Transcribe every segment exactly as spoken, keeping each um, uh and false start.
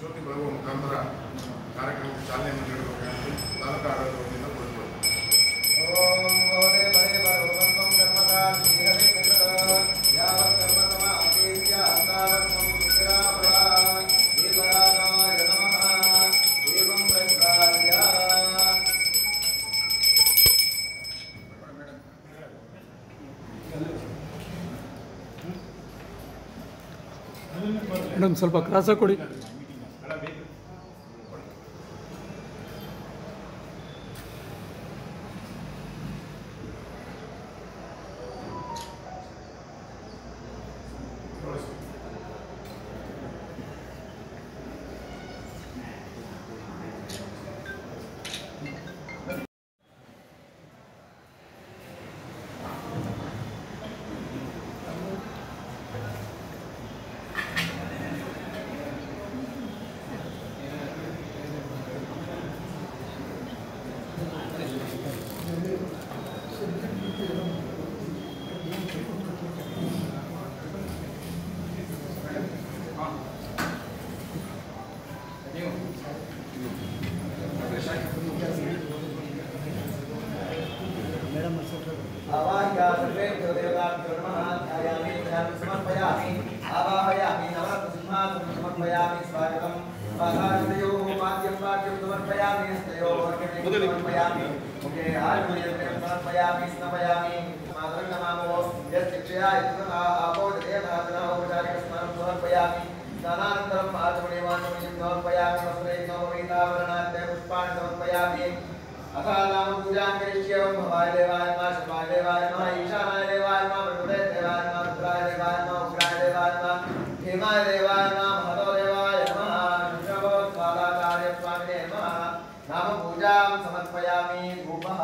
ಜ್ಯೋತಿ ಬೆಳಗುವ ಮುಖಾಂತರ ಕಾರ್ಯಕ್ರಮಕ್ಕೆ ಚಾಲನೆಯನ್ನು ನೀಡಬೇಕಾಗಿ ತಾಲೂಕು ಆಡಳಿತ ವತಿಯಿಂದ ಕೋರಿಕೊಳ್ಳುತ್ತೇವೆ. ಮೇಡಮ್ ಸ್ವಲ್ಪ ಕ್ರಾಸಾಗಿ ಕೊಡಿ. आवाहयामि नवरत्नसिंहासनं समर्पयामि स्वागतं स्वाहायोः पाद्यं पाद्यं समर्पयामि स्तयोः समर्पयामि मुखे आयुर्वेदं समर्पयामि स्नपयामि मातरङ्गमामो यश्चिक्षया यत्नः आपो जयनाथनः उपचारिकस्मरणं समर्पयामि स्नानानन्तरम् आचमनीयमाचमनीयं समर्पयामि वस्त्रे नवमीतावरणाद्य पुष्पाणि समर्पयामि अथा नाम पूजां करिष्ये ओं भवाय देवाय नमः शिवाय देवाय नमः ईशानाय देवाय नमः प्रभुदे देवाय नमः रुद्राय देवाय नमः उग्राय देवाय नमः हेमाय देवाय नमः महतो देवाय नमः शुभोत्पादाचार्य स्वामिने नमः नाम पूजां समर्पयामि धूपः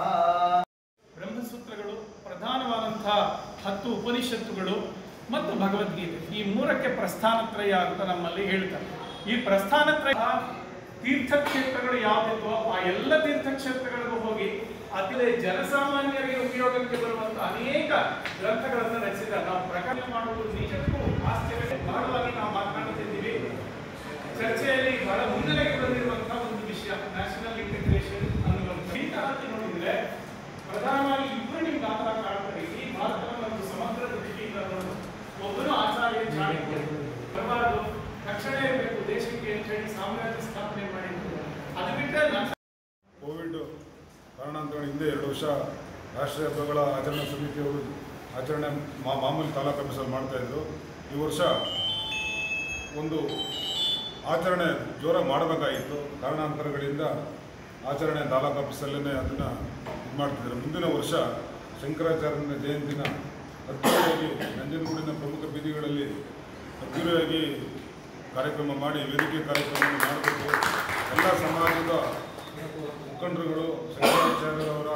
ಬ್ರಹ್ಮಸೂತ್ರಗಳು ಪ್ರಧಾನವಾದಂತಹ ಹತ್ತು ಉಪನಿಷತ್ತುಗಳು ಮತ್ತು ಭಗವದ್ಗೀತೆ ಈ ಮೂರಕ್ಕೆ ಪ್ರಸ್ಥಾನತ್ರಯ ಅಂತ ನಮ್ಮಲ್ಲಿ ಹೇಳ್ತಾರೆ. ಈ ಪ್ರಸ್ಥಾನತ್ರಯ ತೀರ್ಥಕ್ಷೇತ್ರಗಳು ಯಾವುದಿದ್ವೋ ಆ ಎಲ್ಲ ತೀರ್ಥಕ್ಷೇತ್ರಗಳಿಗೂ ಹೋಗಿ ಅತಿಲೇ ಜನಸಾಮಾನ್ಯರಿಗೆ ಉಪಯೋಗಕ್ಕೆ ಬರುವಂತಹ ಅನೇಕ ಗ್ರಂಥಗಳನ್ನು ರಚಿಸಿದ್ದಾರೆ. ನಾವು ಪ್ರಕಟ ಮಾಡುವುದು ನಿಜಕ್ಕೂ ಆಶ್ಚರ್ಯ. ಬಹಳವಾಗಿ ನಾವು ಮಾತನಾಡುತ್ತಿದ್ದೀವಿ. ಚರ್ಚೆಯಲ್ಲಿ ಬಹಳ ಮುನ್ನೆಲೆಗೆ ಬಂದಿರುವಂತಹ ಒಂದು ವಿಷಯ ನ್ಯಾಷನಲ್ ಇಂಟಿಗ್ರೇಷನ್ ಅನ್ನುವಂಥ ಈ ತರಕ್ಕೆ ನೋಡಿದ್ರೆ ಪ್ರಧಾನವಾಗಿ ಇಬ್ಬರು ನಿಮ್ಗೆ ಆತರ ಕಾಡ್ತಾರೆ. ಈ ಭಾರತವನ್ನು ಒಂದು ಸಮಗ್ರ ದೃಷ್ಟಿಯಿಂದ ನೋಡೋದು. ಒಬ್ಬನು ಆಚಾರ್ಯ ಚಾಣಕ್ಯ ಬರಬಾರದು, ರಕ್ಷಣೆ ಇರಬೇಕು ದೇಶಕ್ಕೆ ಅಂತ ಹೇಳಿ ಸಾಮ್ರಾಜ್ಯ ಸ್ಥಾಪನೆ ಮಾಡಿದ್ರು. ಅದು ಬಿಟ್ಟರೆ ಕೋವಿಡ್ ಕಾರಣಾಂತರ ಹಿಂದೆ ಎರಡು ವರ್ಷ ರಾಷ್ಟ್ರೀಯ ಹಬ್ಬಗಳ ಆಚರಣಾ ಸಮಿತಿಯವರು ಆಚರಣೆ ಮಾ ಮಾಮೂಲಿ ತಾಲೂಕು ಆಫೀಸಲ್ಲಿ ಮಾಡ್ತಾಯಿದ್ರು. ಈ ವರ್ಷ ಒಂದು ಆಚರಣೆ ಜೋರಾಗಿ ಮಾಡಬೇಕಾಗಿತ್ತು. ಕಾರಣಾಂತರಗಳಿಂದ ಆಚರಣೆ ತಾಲೂಕು ಆಫೀಸಲ್ಲೇ ಅದನ್ನು ಇದು ಮಾಡ್ತಿದ್ರು. ಮುಂದಿನ ವರ್ಷ ಶಂಕರಾಚಾರ್ಯನ ಜಯಂತಿನ ಅದ್ದೂರಿಯಾಗಿ ನಂಜನಗೂಡಿನ ಪ್ರಮುಖ ಬೀದಿಗಳಲ್ಲಿ ಅದ್ದೂರಿಯಾಗಿ ಕಾರ್ಯಕ್ರಮ ಮಾಡಿ ವೇದಿಕೆ ಕಾರ್ಯಕ್ರಮವನ್ನು ಮಾಡಬೇಕು. ಎಲ್ಲ ಸಮಾಜದ ಮುಖಂಡರುಗಳು ಶಂಕರಾಚಾರ್ಯರವರ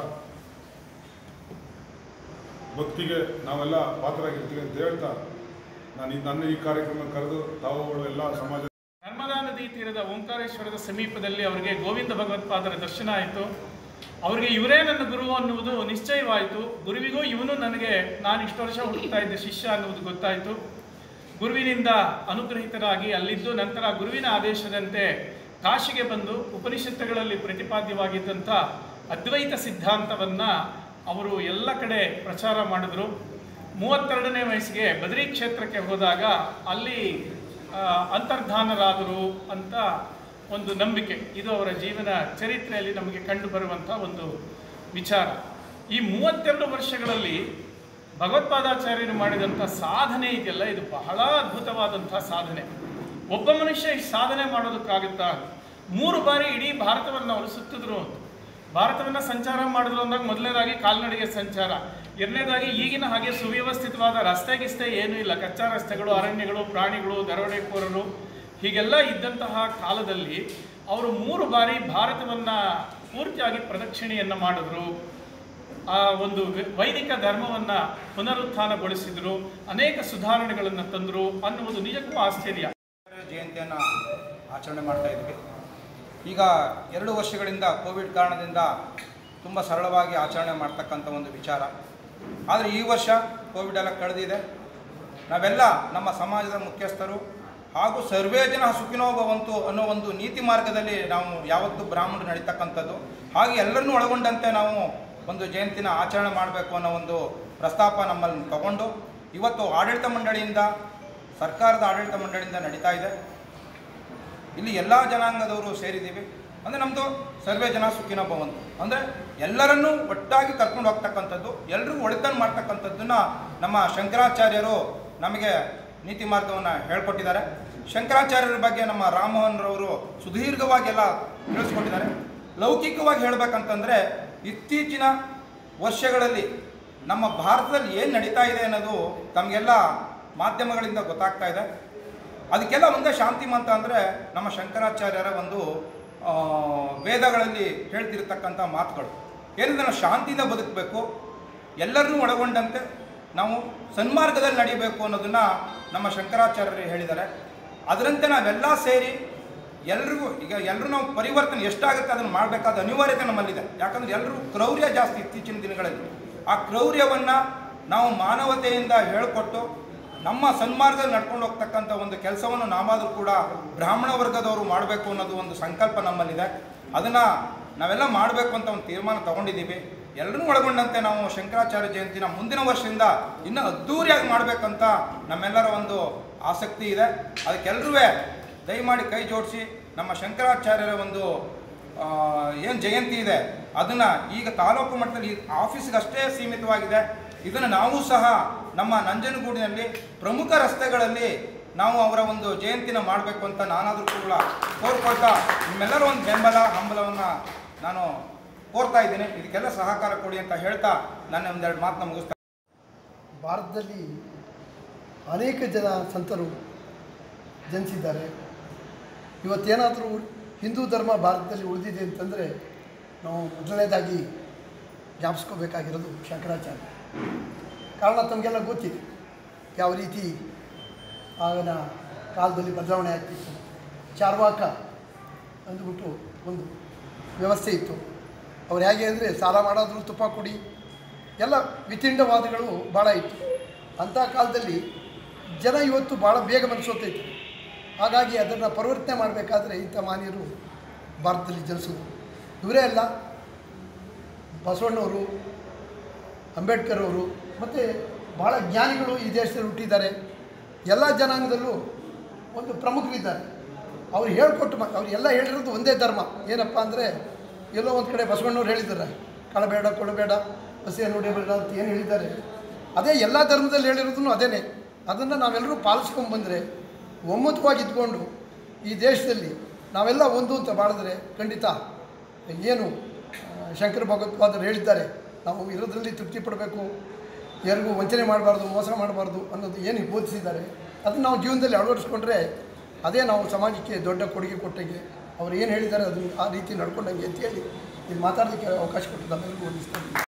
ಭಕ್ತಿಗೆ ನಾವೆಲ್ಲ ಪಾತ್ರರಾಗಿರ್ತೀವಿ ಅಂತ ಹೇಳ್ತಾ ನಾನು ನನ್ನ ಈ ಕಾರ್ಯಕ್ರಮ ಕರೆದು ತಾವುಗಳು ಎಲ್ಲ ಸಮಾಜ ನರ್ಮದಾ ನದಿ ತೀರದ ಓಂಕಾರೇಶ್ವರದ ಸಮೀಪದಲ್ಲಿ ಅವರಿಗೆ ಗೋವಿಂದ ಭಗವತ್ಪಾದರ ದರ್ಶನ ಆಯಿತು. ಅವರಿಗೆ ಇವರೇ ನನ್ನ ಗುರು ಅನ್ನುವುದು ನಿಶ್ಚಯವಾಯಿತು. ಗುರುವಿಗೂ ಇವನು ನನಗೆ ನಾನು ಇಷ್ಟು ವರ್ಷ ಹುಡುಕ್ತಾ ಇದ್ದ ಶಿಷ್ಯ ಅನ್ನುವುದು ಗೊತ್ತಾಯಿತು. ಗುರುವಿನಿಂದ ಅನುಗ್ರಹಿತರಾಗಿ ಅಲ್ಲಿದ್ದು ನಂತರ ಗುರುವಿನ ಆದೇಶದಂತೆ ಕಾಶಿಗೆ ಬಂದು ಉಪನಿಷತ್ತುಗಳಲ್ಲಿ ಪ್ರತಿಪಾದ್ಯವಾಗಿದ್ದಂಥ ಅದ್ವೈತ ಸಿದ್ಧಾಂತವನ್ನು ಅವರು ಎಲ್ಲ ಕಡೆ ಪ್ರಚಾರ ಮಾಡಿದ್ರು. ಮೂವತ್ತೆರಡನೇ ವಯಸ್ಸಿಗೆ ಬದರಿ ಕ್ಷೇತ್ರಕ್ಕೆ ಹೋದಾಗ ಅಲ್ಲಿ ಅಂತರ್ಧಾನರಾದರು ಅಂತ ಒಂದು ನಂಬಿಕೆ. ಇದು ಅವರ ಜೀವನ ಚರಿತ್ರೆಯಲ್ಲಿ ನಮಗೆ ಕಂಡು ಬರುವಂಥ ಒಂದು ವಿಚಾರ. ಈ ಮೂವತ್ತೆರಡು ವರ್ಷಗಳಲ್ಲಿ ಭಗವತ್ಪಾದಾಚಾರ್ಯರು ಮಾಡಿದಂಥ ಸಾಧನೆ ಇದೆಯಲ್ಲ, ಇದು ಬಹಳ ಅದ್ಭುತವಾದಂಥ ಸಾಧನೆ. ಒಬ್ಬ ಮನುಷ್ಯ ಈ ಸಾಧನೆ ಮಾಡೋದಕ್ಕಾಗುತ್ತಾ? ಮೂರು ಬಾರಿ ಇಡೀ ಭಾರತವನ್ನು ಅವರು ಸುತ್ತಿದ್ರು. ಭಾರತವನ್ನು ಸಂಚಾರ ಮಾಡಿದ್ರು ಅಂದಾಗ ಮೊದಲನೇದಾಗಿ ಕಾಲ್ನಡಿಗೆ ಸಂಚಾರ, ಎರಡನೇದಾಗಿ ಈಗಿನ ಹಾಗೆ ಸುವ್ಯವಸ್ಥಿತವಾದ ರಸ್ತೆ ಗಿಸ್ತೆ ಏನೂ ಇಲ್ಲ. ಕಚ್ಚಾ ರಸ್ತೆಗಳು, ಅರಣ್ಯಗಳು, ಪ್ರಾಣಿಗಳು, ದರೋಡೆಕೋರರು ಹೀಗೆಲ್ಲ ಇದ್ದಂತಹ ಕಾಲದಲ್ಲಿ ಅವರು ಮೂರು ಬಾರಿ ಭಾರತವನ್ನು ಪೂರ್ತಿಯಾಗಿ ಪ್ರದಕ್ಷಿಣೆಯನ್ನು ಮಾಡಿದ್ರು. ಆ ಒಂದು ವೈದಿಕ ಧರ್ಮವನ್ನು ಪುನರುತ್ಥಾನಗೊಳಿಸಿದರು, ಅನೇಕ ಸುಧಾರಣೆಗಳನ್ನು ತಂದರು ಅನ್ನುವುದು ನಿಜಕ್ಕೂ ಆಶ್ಚರ್ಯ. ಜಯಂತಿಯನ್ನು ಆಚರಣೆ ಮಾಡ್ತಾ ಇದ್ವಿ. ಈಗ ಎರಡು ವರ್ಷಗಳಿಂದ ಕೋವಿಡ್ ಕಾರಣದಿಂದ ತುಂಬ ಸರಳವಾಗಿ ಆಚರಣೆ ಮಾಡ್ತಕ್ಕಂಥ ಒಂದು ವಿಚಾರ. ಆದರೆ ಈ ವರ್ಷ ಕೋವಿಡ್ ಎಲ್ಲ ಕಳೆದಿದೆ. ನಾವೆಲ್ಲ ನಮ್ಮ ಸಮಾಜದ ಮುಖ್ಯಸ್ಥರು ಹಾಗೂ ಸರ್ವೇ ಜನ ಸುಖಿನೋ ಭವಂತು ಅನ್ನೋ ಒಂದು ನೀತಿ ಮಾರ್ಗದಲ್ಲಿ ನಾವು ಯಾವತ್ತೂ ಬ್ರಾಹ್ಮಣರು ನಡೀತಕ್ಕಂಥದ್ದು. ಹಾಗೆ ಎಲ್ಲರನ್ನೂ ಒಳಗೊಂಡಂತೆ ನಾವು ಒಂದು ಜಯಂತಿನ ಆಚರಣೆ ಮಾಡಬೇಕು ಅನ್ನೋ ಒಂದು ಪ್ರಸ್ತಾಪ ನಮ್ಮಲ್ಲಿ ತಗೊಂಡು ಇವತ್ತು ಆಡಳಿತ ಮಂಡಳಿಯಿಂದ, ಸರ್ಕಾರದ ಆಡಳಿತ ಮಂಡಳಿಯಿಂದ ನಡೀತಾ ಇದೆ. ಇಲ್ಲಿ ಎಲ್ಲ ಜನಾಂಗದವರು ಸೇರಿದ್ದೀವಿ. ಅಂದರೆ ನಮ್ಮದು ಸರ್ವೇ ಜನ ಸುಖಿನೋ ಭವಂತು ಅಂದರೆ ಎಲ್ಲರನ್ನೂ ಒಟ್ಟಾಗಿ ಕರ್ಕೊಂಡು ಹೋಗ್ತಕ್ಕಂಥದ್ದು, ಎಲ್ರಿಗೂ ಒಳಿತನ್ನು ಮಾಡ್ತಕ್ಕಂಥದ್ದನ್ನು ನಮ್ಮ ಶಂಕರಾಚಾರ್ಯರು ನಮಗೆ ನೀತಿ ಮಾರ್ಗವನ್ನು ಹೇಳ್ಕೊಟ್ಟಿದ್ದಾರೆ. ಶಂಕರಾಚಾರ್ಯರ ಬಗ್ಗೆ ನಮ್ಮ ರಾಮಮೋಹನ್ ರವರು ಸುದೀರ್ಘವಾಗಿ ಎಲ್ಲ ತಿಳಿಸ್ಕೊಟ್ಟಿದ್ದಾರೆ. ಲೌಕಿಕವಾಗಿ ಹೇಳಬೇಕಂತಂದರೆ ಇತ್ತೀಚಿನ ವರ್ಷಗಳಲ್ಲಿ ನಮ್ಮ ಭಾರತದಲ್ಲಿ ಏನು ನಡೀತಾ ಇದೆ ಅನ್ನೋದು ತಮಗೆಲ್ಲ ಮಾಧ್ಯಮಗಳಿಂದ ಗೊತ್ತಾಗ್ತಾ ಇದೆ. ಅದಕ್ಕೆಲ್ಲ ಒಂದೇ ಶಾಂತಿ ಮಂತ್ರ ಅಂದರೆ ನಮ್ಮ ಶಂಕರಾಚಾರ್ಯರ ಒಂದು ವೇದಗಳಲ್ಲಿ ಹೇಳ್ತಿರ್ತಕ್ಕಂಥ ಮಾತುಗಳು ಏನಿದೆ, ನಾವು ಶಾಂತಿಯಿಂದ ಬದುಕಬೇಕು, ಎಲ್ಲರನ್ನೂ ಒಳಗೊಂಡಂತೆ ನಾವು ಸನ್ಮಾರ್ಗದಲ್ಲಿ ನಡೀಬೇಕು ಅನ್ನೋದನ್ನು ನಮ್ಮ ಶಂಕರಾಚಾರ್ಯರು ಹೇಳಿದ್ದಾರೆ. ಅದರಂತೆ ನಾವೆಲ್ಲ ಸೇರಿ ಎಲ್ರಿಗೂ ಈಗ ಎಲ್ಲರೂ ನಾವು ಪರಿವರ್ತನೆ ಎಷ್ಟಾಗುತ್ತೆ ಅದನ್ನು ಮಾಡಬೇಕಾದ ಅನಿವಾರ್ಯತೆ ನಮ್ಮಲ್ಲಿದೆ. ಯಾಕಂದರೆ ಎಲ್ಲರೂ ಕ್ರೌರ್ಯ ಜಾಸ್ತಿ ಇತ್ತೀಚಿನ ದಿನಗಳಲ್ಲಿ. ಆ ಕ್ರೌರ್ಯವನ್ನು ನಾವು ಮಾನವತೆಯಿಂದ ಹೇಳಿಕೊಟ್ಟು ನಮ್ಮ ಸನ್ಮಾರ್ಗದಲ್ಲಿ ನಡ್ಕೊಂಡು ಹೋಗ್ತಕ್ಕಂಥ ಒಂದು ಕೆಲಸವನ್ನು ನಾವಾದರೂ ಕೂಡ ಬ್ರಾಹ್ಮಣ ವರ್ಗದವರು ಮಾಡಬೇಕು ಅನ್ನೋದು ಒಂದು ಸಂಕಲ್ಪ ನಮ್ಮಲ್ಲಿದೆ. ಅದನ್ನು ನಾವೆಲ್ಲ ಮಾಡಬೇಕು ಅಂತ ಒಂದು ತೀರ್ಮಾನ ತಗೊಂಡಿದ್ದೀವಿ. ಎಲ್ಲರೂ ಒಳಗೊಂಡಂತೆ ನಾವು ಶಂಕರಾಚಾರ್ಯ ಜಯಂತಿನ ಮುಂದಿನ ವರ್ಷದಿಂದ ಇನ್ನೂ ಅದ್ಧೂರಿಯಾಗಿ ಮಾಡಬೇಕಂತ ನಮ್ಮೆಲ್ಲರ ಒಂದು ಆಸಕ್ತಿ ಇದೆ. ಅದಕ್ಕೆಲ್ಲರೂ ದಯಮಾಡಿ ಕೈ ಜೋಡಿಸಿ ನಮ್ಮ ಶಂಕರಾಚಾರ್ಯರ ಒಂದು ಏನು ಜಯಂತಿ ಇದೆ ಅದನ್ನು ಈಗ ತಾಲೂಕು ಮಟ್ಟದಲ್ಲಿ ಆಫೀಸ್ಗಷ್ಟೇ ಸೀಮಿತವಾಗಿದೆ. ಇದನ್ನು ನಾವು ಸಹ ನಮ್ಮ ನಂಜನಗೂಡಿನಲ್ಲಿ ಪ್ರಮುಖ ರಸ್ತೆಗಳಲ್ಲಿ ನಾವು ಅವರ ಒಂದು ಜಯಂತಿನ ಮಾಡಬೇಕು ಅಂತ ನಾನಾದರೂ ಕೂಡ ಕೋರ್ಕೊಳ್ತಾ ನಿಮ್ಮೆಲ್ಲರ ಒಂದು ಬೆಂಬಲ ಹಂಬಲವನ್ನು ನಾನು ಕೋರ್ತಾ ಇದ್ದೀನಿ. ಇದಕ್ಕೆಲ್ಲ ಸಹಕಾರ ಕೊಡಿ ಅಂತ ಹೇಳ್ತಾ ನನ್ನ ಒಂದೆರಡು ಮಾತನ್ನ ಮುಗಿಸ್ತಾ. ಭಾರತದಲ್ಲಿ ಅನೇಕ ಜನ ಸಂತರು ಜನಿಸಿದ್ದಾರೆ. ಇವತ್ತೇನಾದರೂ ಹಿಂದೂ ಧರ್ಮ ಭಾರತದಲ್ಲಿ ಉಳಿದಿದೆ ಅಂತಂದರೆ ನಾವು ಮೊದಲನೇದಾಗಿ ಜ್ಞಾಪಿಸ್ಕೋಬೇಕಾಗಿರೋದು ಶಂಕರಾಚಾರ್ಯ. ಕಾರಣ ತಮಗೆಲ್ಲ ಗೊತ್ತಿದೆ ಯಾವ ರೀತಿ ಆಗಿನ ಕಾಲದಲ್ಲಿ ಬದಲಾವಣೆ ಆಗ್ತಿತ್ತು. ಚಾರ್ವಾಕ ಅಂದ್ಬಿಟ್ಟು ಒಂದು ವ್ಯವಸ್ಥೆ ಇತ್ತು. ಅವ್ರು ಹೇಗೆ ಅಂದರೆ ಸಾಲ ಮಾಡೋದ್ರು ತುಪ್ಪ ಕೊಡಿ ಎಲ್ಲ ವಿತಿಂಡವಾದಗಳು ಭಾಳ ಇತ್ತು. ಅಂಥ ಕಾಲದಲ್ಲಿ ಜನ ಇವತ್ತು ಭಾಳ ಬೇಗ ಮನಸ್ಸೋತೈತೆ. ಹಾಗಾಗಿ ಅದನ್ನು ಪರಿವರ್ತನೆ ಮಾಡಬೇಕಾದ್ರೆ ಇಂಥ ಮಾನ್ಯರು ಭಾರತದಲ್ಲಿ ಜನಿಸೋದು. ಇವರೇ ಅಲ್ಲ, ಬಸವಣ್ಣವರು, ಅಂಬೇಡ್ಕರ್ ಅವರು ಮತ್ತು ಭಾಳ ಜ್ಞಾನಿಗಳು ಈ ದೇಶದಲ್ಲಿ ಹುಟ್ಟಿದ್ದಾರೆ. ಎಲ್ಲ ಜನಾಂಗದಲ್ಲೂ ಒಂದು ಪ್ರಮುಖರಿದ್ದಾರೆ. ಅವ್ರು ಹೇಳ್ಕೊಟ್ಟು ಮ ಅವ್ರು ಎಲ್ಲ ಹೇಳಿರೋದು ಒಂದೇ ಧರ್ಮ. ಏನಪ್ಪ ಅಂದರೆ ಎಲ್ಲೋ ಒಂದು ಕಡೆ ಬಸವಣ್ಣವ್ರು ಹೇಳಿದ್ದಾರೆ, ಕಳಬೇಡ ಕೊಡಬೇಡ ಹಸಿಯನ್ನು ಹೊಡೆಯಬೇಡ ಅಂತ ಏನು ಹೇಳಿದ್ದಾರೆ, ಅದೇ ಎಲ್ಲ ಧರ್ಮದಲ್ಲಿ ಹೇಳಿರೋದನ್ನು ಅದೇನೇ. ಅದನ್ನು ನಾವೆಲ್ಲರೂ ಪಾಲಿಸ್ಕೊಂಡು ಬಂದರೆ, ಒಮ್ಮತವಾಗಿ ಇದ್ಕೊಂಡು ಈ ದೇಶದಲ್ಲಿ ನಾವೆಲ್ಲ ಒಂದು ಅಂತ ಬಾಳಿದ್ರೆ ಖಂಡಿತ ಏನು ಶಂಕರ ಭಗವತ್ಪಾದರು ಹೇಳಿದ್ದಾರೆ, ನಾವು ಇರೋದ್ರಲ್ಲಿ ತೃಪ್ತಿ ಪಡಬೇಕು, ಯಾರಿಗೂ ವಂಚನೆ ಮಾಡಬಾರ್ದು, ಮೋಸ ಮಾಡಬಾರ್ದು ಅನ್ನೋದು ಏನು ಬೋಧಿಸಿದ್ದಾರೆ ಅದನ್ನು ನಾವು ಜೀವನದಲ್ಲಿ ಅಳವಡಿಸ್ಕೊಂಡ್ರೆ ಅದೇ ನಾವು ಸಮಾಜಕ್ಕೆ ದೊಡ್ಡ ಕೊಡುಗೆ ಕೊಟ್ಟಂಗೆ. ಅವ್ರು ಏನು ಹೇಳಿದ್ದಾರೆ ಅದು ಆ ರೀತಿ ನಡ್ಕೊಂಡಂಗೆ ಅಂತೇಳಿ ಇಲ್ಲಿ ಮಾತಾಡೋದಕ್ಕೆ ಅವಕಾಶ ಕೊಟ್ಟು ನಮ್ಮೆಲ್ಲರಿಗೂ ವಂದಿಸ್ತಾ ಇದ್ದೀನಿ.